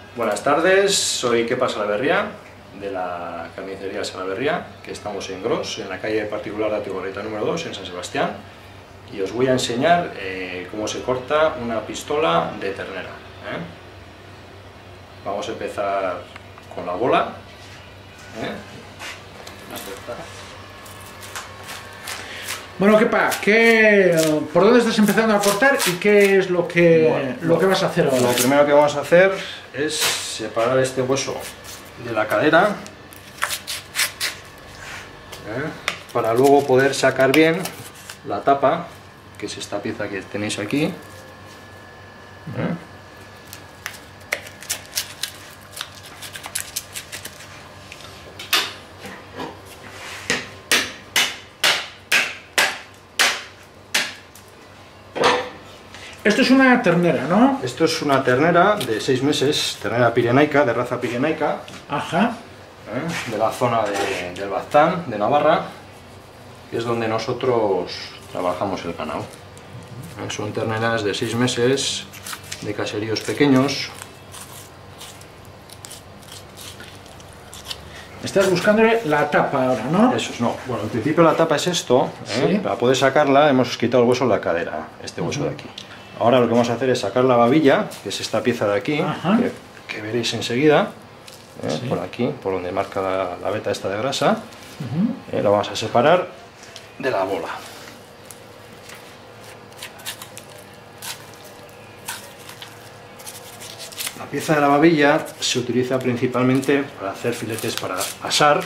Buenas tardes, soy Kepa Salaverría, de la carnicería Salaverría, que estamos en Gros, en la calle particular de Atigorreta número 2, en San Sebastián, y os voy a enseñar cómo se corta una pistola de ternera. Vamos a empezar con la bola. Bueno, Kepa, ¿por dónde estás empezando a cortar y qué es lo que vas a hacer ahora? Lo primero que vamos a hacer es separar este hueso de la cadera, para luego poder sacar bien la tapa, que es esta pieza que tenéis aquí. Esto es una ternera, ¿no? Esto es una ternera de 6 meses, ternera pirenaica, de raza pirenaica. Ajá. De la zona del Baztán, de Navarra, que es donde nosotros trabajamos el ganado. Son terneras de 6 meses, de caseríos pequeños. Estás buscándole la tapa ahora, ¿no? Eso es, no. Bueno, en principio la tapa es esto. ¿Sí? Para poder sacarla hemos quitado el hueso de la cadera, este hueso de aquí. Ahora lo que vamos a hacer es sacar la babilla, que es esta pieza de aquí, que veréis enseguida. Sí. Por aquí, por donde marca la veta esta de grasa. La vamos a separar de la bola. La pieza de la babilla se utiliza principalmente para hacer filetes para asar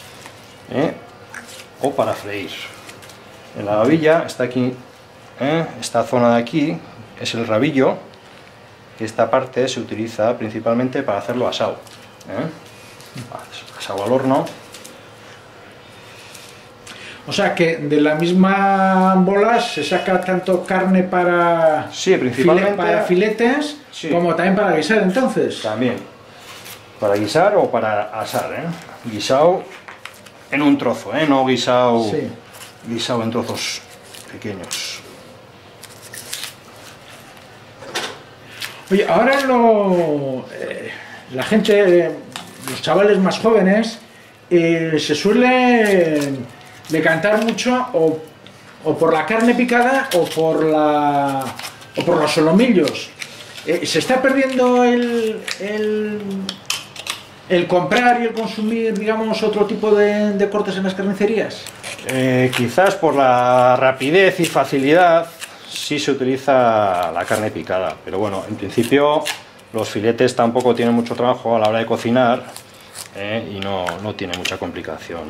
o para freír. En la babilla está aquí, esta zona de aquí es el rabillo, que esta parte se utiliza principalmente para hacerlo asado. Asado al horno. O sea que de la misma bola se saca tanto carne para, principalmente, para filetes, como también para guisar, entonces. También, para guisar o para asar, guisado en un trozo, no guisado, guisado en trozos pequeños. Oye, ahora la gente, los chavales más jóvenes, se suele decantar mucho o por la carne picada o por los solomillos. ¿Se está perdiendo el comprar y el consumir, digamos, otro tipo de cortes en las carnicerías? Quizás por la rapidez y facilidad sí se utiliza la carne picada, pero bueno, en principio los filetes tampoco tienen mucho trabajo a la hora de cocinar y no tiene mucha complicación.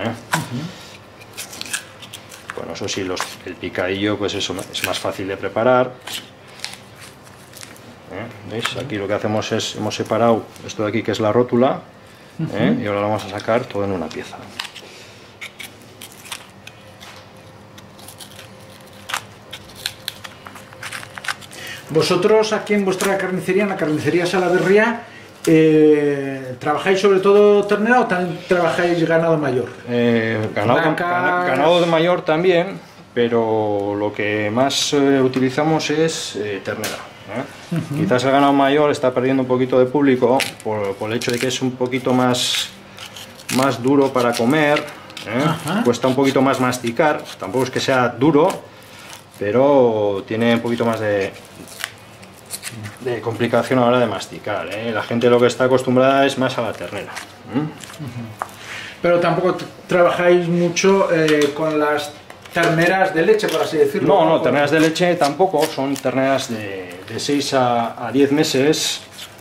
Bueno, eso sí, el picadillo pues eso es más fácil de preparar. ¿Veis? Aquí lo que hacemos es, hemos separado esto de aquí que es la rótula, y ahora lo vamos a sacar todo en una pieza. Vosotros aquí en vuestra carnicería, en la carnicería Salaverría, ¿trabajáis sobre todo ternera o también trabajáis ganado mayor? Ganado de mayor también, pero lo que más utilizamos es ternera. Quizás el ganado mayor está perdiendo un poquito de público por el hecho de que es un poquito más duro para comer, cuesta un poquito más masticar, tampoco es que sea duro, pero tiene un poquito más de complicación a la hora de masticar. La gente lo que está acostumbrada es más a la ternera. Pero tampoco trabajáis mucho con las terneras de leche, por así decirlo. No, terneras de leche tampoco, son terneras de 6 a 10 meses,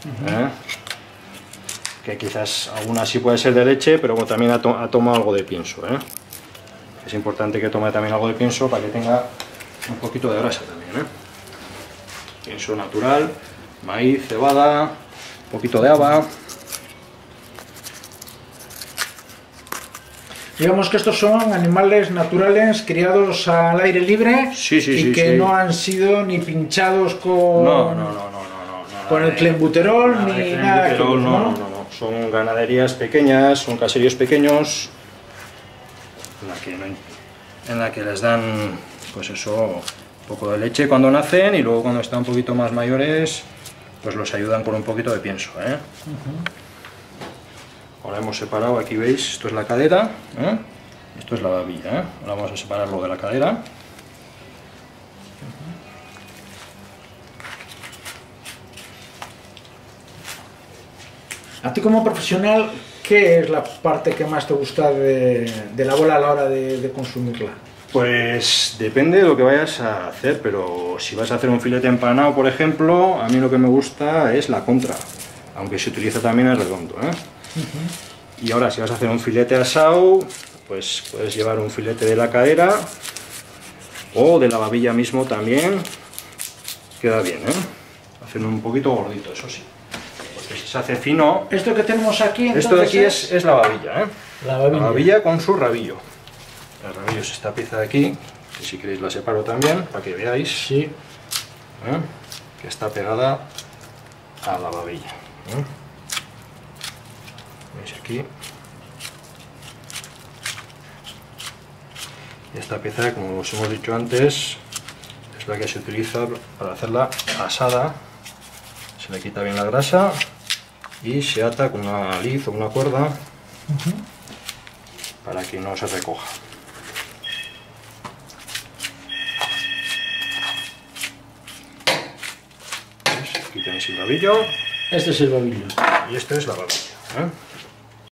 que quizás alguna sí puede ser de leche, pero bueno, también ha tomado algo de pienso. Es importante que tome también algo de pienso para que tenga un poquito de grasa también. Pienso natural, maíz, cebada, un poquito de haba. Digamos que estos son animales naturales criados al aire libre y que no han sido ni pinchados con el clenbuterol ni nada. No. Son ganaderías pequeñas, son caseríos pequeños en la que les dan pues eso, un poco de leche cuando nacen y luego cuando están un poquito más mayores pues los ayudan con un poquito de pienso, ¿eh? Ahora hemos separado, aquí veis, esto es la cadera, ¿eh? Esto es la babilla, ¿eh? Ahora vamos a separarlo de la cadera. A ti como profesional, ¿qué es la parte que más te gusta de la bola a la hora de consumirla? Pues depende de lo que vayas a hacer, pero si vas a hacer un filete empanado, por ejemplo, a mí lo que me gusta es la contra, aunque se utiliza también el redondo, ¿eh? Y ahora si vas a hacer un filete asado, pues puedes llevar un filete de la cadera o de la babilla mismo también, queda bien, ¿eh? Hacerlo un poquito gordito, eso sí. Porque si se hace fino... ¿Esto que tenemos aquí? Esto de aquí es la babilla, ¿eh? La babilla. La babilla con su rabillo. El rabillo es esta pieza de aquí, que si queréis la separo también, para que veáis. Sí. ¿Eh? Que está pegada a la babilla. ¿Eh? ¿Veis aquí? Y esta pieza, como os hemos dicho antes, es la que se utiliza para hacerla asada. Se le quita bien la grasa y se ata con una liz o una cuerda para que no se recoja. ¿Veis? Aquí tenéis el babillo. Este es el babillo. Y este es la babilla, ¿eh?